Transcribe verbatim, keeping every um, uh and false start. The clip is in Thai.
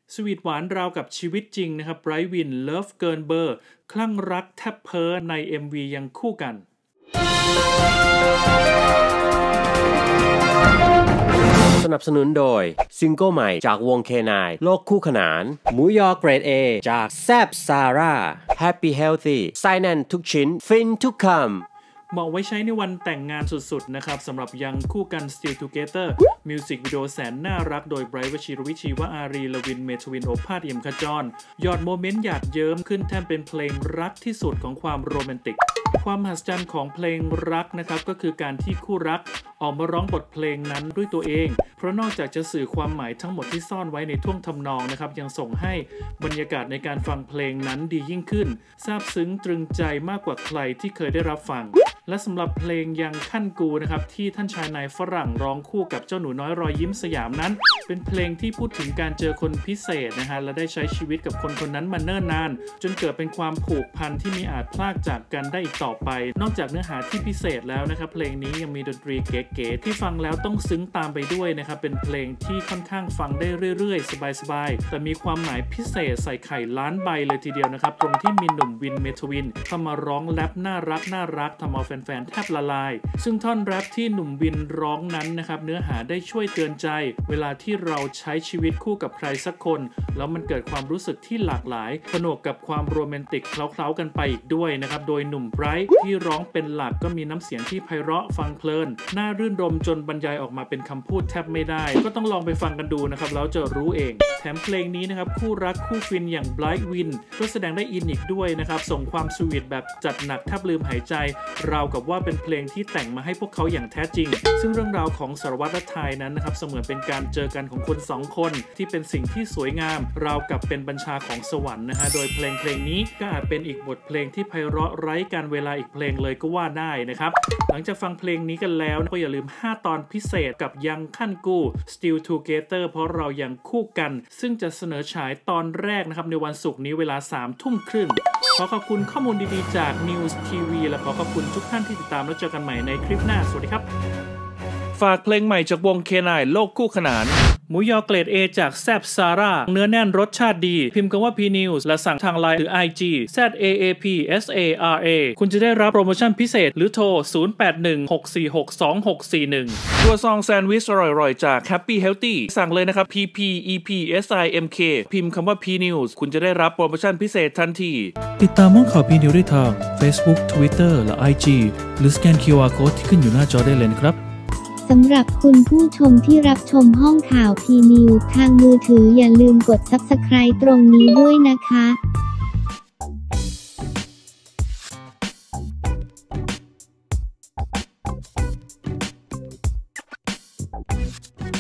สวีทหวานราวกับชีวิตจริงนะครับไบรท์วินเลิฟเกินเบอร์คลั่งรักแทบเพ้อใน เอ็ม วี ยังคู่กันสนับสนุนโดยซิงเกิลใหม่จากวง เค ไนน์ โลกคู่ขนานหมูยอเกรด เอ จากแซบซาร่า Happy Healthy ไส้แน่นทุกชิ้นฟินทุกคำเหมาะไว้ใช้ในวันแต่งงานสุดๆนะครับสำหรับยังคู่กัน Still Together มิวสิกวิดีโอแสนน่ารักโดยไบรท์วชิรวิชีวอารีลวินเมทวินโอภาสเอี่ยมขจรหยอดโมเมนต์หยาดเยิ้มขึ้นแทนเป็นเพลงรักที่สุดของความโรแมนติกความมหัศจรรย์ของเพลงรักนะครับก็คือการที่คู่รักออกมาร้องบทเพลงนั้นด้วยตัวเองเพราะนอกจากจะสื่อความหมายทั้งหมดที่ซ่อนไว้ในท่วงทำนองนะครับยังส่งให้บรรยากาศในการฟังเพลงนั้นดียิ่งขึ้นซาบซึ้งตรึงใจมากกว่าใครที่เคยได้รับฟังและสำหรับเพลงยังขั้นกูนะครับที่ท่านชายนายฝรั่งร้องคู่กับเจ้าหนูน้อยรอยยิ้มสยามนั้นเป็นเพลงที่พูดถึงการเจอคนพิเศษนะฮะและได้ใช้ชีวิตกับคนคนนั้นมาเนิ่นนานจนเกิดเป็นความผูกพันที่มีอาจพลากจากกันได้อีกต่อไปนอกจากเนื้อหาที่พิเศษแล้วนะครับเพลงนี้ยังมีดนตรีเก๋ๆที่ฟังแล้วต้องซึ้งตามไปด้วยนะครับเป็นเพลงที่ค่อนข้างฟังได้เรื่อยๆสบายๆแต่มีความหมายพิเศษใส่ไข่ล้านใบเลยทีเดียวนะครับตรงที่มีหนุ่มวินเมทวินเข้ามาร้องแรปน่ารักน่ารักทำเอาแฟนๆแทบละลายซึ่งท่อนแรปที่หนุ่มวินร้องนั้นนะครับเนื้อหาได้ช่วยเตือนใจเวลาที่เราใช้ชีวิตคู่กับใครสักคนแล้วมันเกิดความรู้สึกที่หลากหลายผนวกกับความโรแมนติกเคล้าๆกันไปอีกด้วยนะครับโดยหนุ่มไบรท์ที่ร้องเป็นหลักก็มีน้ำเสียงที่ไพเราะฟังเพลินน่ารื่นรมจนบรรยายออกมาเป็นคำพูดแทบไม่ได้ก็ต้องลองไปฟังกันดูนะครับแล้วจะรู้เองแถมเพลงนี้นะครับคู่รักคู่ฟินอย่างไบรท์วินก็แสดงได้อินอีกด้วยนะครับส่งความสวีทแบบจัดหนักแทบลืมหายใจราวกับว่าเป็นเพลงที่แต่งมาให้พวกเขาอย่างแท้จริงซึ่งเรื่องราวของสารวัตรและทายนั้นนะครับเสมือนเป็นการเจอกันของคนสองคนที่เป็นสิ่งที่สวยงามราวกับเป็นบัญชาของสวรรค์นะฮะโดยเพลงเพลงนี้ก็อาจเป็นอีกบทเพลงที่ไพเราะไร้การเวลาอีกเพลงเลยก็ว่าได้นะครับหลังจากฟังเพลงนี้กันแล้วก็อย่าลืมห้าตอนพิเศษกับยังขั้นกู Still Together เพราะเรายังคู่กันซึ่งจะเสนอฉายตอนแรกนะครับในวันศุกร์นี้เวลาสามทุ่มครึ่งขอขอบคุณข้อมูลดีๆจาก News ที วี และขอขอบคุณทุกท่านที่ติดตามแล้วเจอกันใหม่ในคลิปหน้าสวัสดีครับฝากเพลงใหม่จากวง เค ไนน์ โลกคู่ขนานหมูยอเกรด เอ จากแซบซาร่าเนื้อแน่นรสชาติดีพิมพ์คำว่า พี นิวส์ และสั่งทางไลน์หรือ ไอ จี แซด เอ เอ พี เอส เอ อาร์ เอ คุณจะได้รับโปรโมชั่นพิเศษหรือโทรศูนย์ แปด หนึ่ง หก สี่ หก สอง หก สี่ หนึ่งตัวซองแซนด์วิชอร่อยๆจาก Happy Healthy สั่งเลยนะครับ พี พี อี พี เอส ไอ เอ็ม เค พิมพ์คำว่า พี นิวส์ คุณจะได้รับโปรโมชั่นพิเศษทันทีติดตามห้องข่าว พี นิวส์ ได้ทาง Facebook Twitter และ ไอ จี หรือสแกน คิว อาร์ Code ที่ขึ้นอยู่หน้าจอได้เลยนะครับสำหรับคุณผู้ชมที่รับชมห้องข่าว พี นิวส์ ทางมือถืออย่าลืมกด ซับสไครบ์ ตรงนี้ด้วยนะคะ